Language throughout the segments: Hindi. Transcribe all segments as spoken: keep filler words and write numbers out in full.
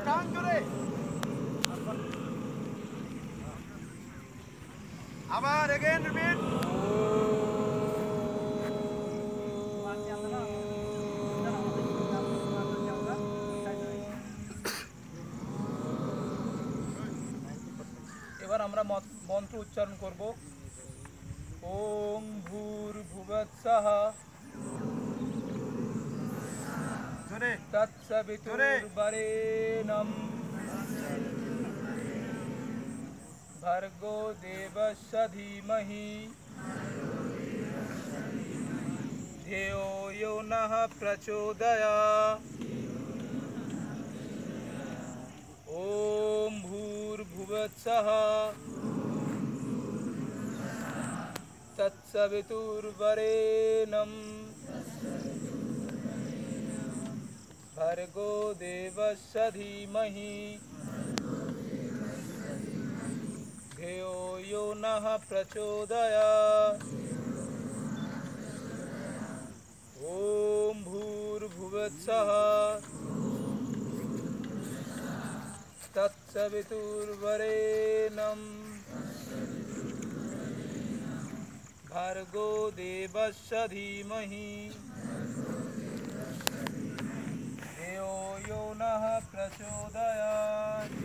টান জোরে আবার again repeat এবার আমরা মন্ত্র উচ্চারণ করব ওম ভূর্ভুবস্সুঃ জোরে তৎসবিতুর্বরেণ্যং भर्गो देवस्य धीमहि धियो यो नः प्रचोदयात् ॐ भूर्भुवस्सुः तत्सवितुर्वरेण्यं भर्गो देवस्य धीमहि धियो यो नः प्रचोदयात् ॐ भूर्भुवस्सुः तत्सवितुर्वरेण्यं भर्गो देवस्य धीमहि धियो यो नः प्रचोदयात्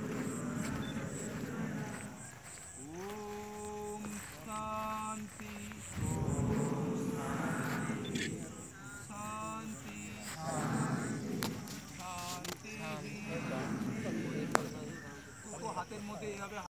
शांति शांति शांति तो हाथेर मध्य